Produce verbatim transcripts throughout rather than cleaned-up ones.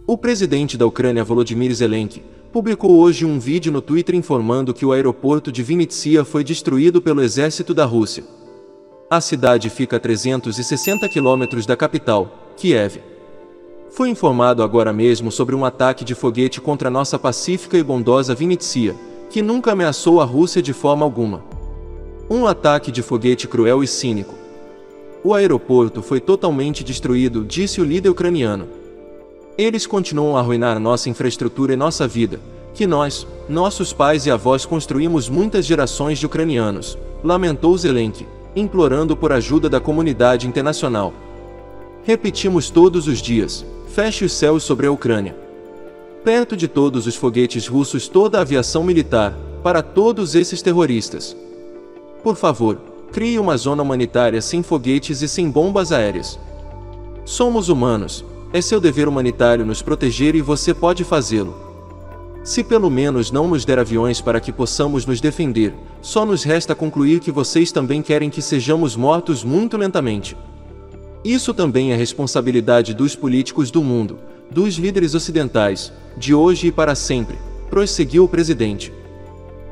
O presidente da Ucrânia, Volodymyr Zelensky, publicou hoje um vídeo no Twitter informando que o aeroporto de Vinnytsia foi destruído pelo exército da Rússia. A cidade fica a trezentos e sessenta quilômetros da capital, Kiev. Foi informado agora mesmo sobre um ataque de foguete contra nossa pacífica e bondosa Vinnytsia, que nunca ameaçou a Rússia de forma alguma. Um ataque de foguete cruel e cínico. O aeroporto foi totalmente destruído, disse o líder ucraniano. Eles continuam a arruinar nossa infraestrutura e nossa vida, que nós, nossos pais e avós construímos muitas gerações de ucranianos, lamentou Zelensky, implorando por ajuda da comunidade internacional. Repetimos todos os dias, feche os céus sobre a Ucrânia. Perto de todos os foguetes russos, toda a aviação militar, para todos esses terroristas. Por favor, crie uma zona humanitária sem foguetes e sem bombas aéreas. Somos humanos. É seu dever humanitário nos proteger e você pode fazê-lo. Se pelo menos não nos der aviões para que possamos nos defender, só nos resta concluir que vocês também querem que sejamos mortos muito lentamente. Isso também é responsabilidade dos políticos do mundo, dos líderes ocidentais, de hoje e para sempre, prosseguiu o presidente.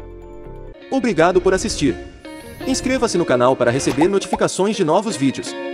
Obrigado por assistir. Inscreva-se no canal para receber notificações de novos vídeos.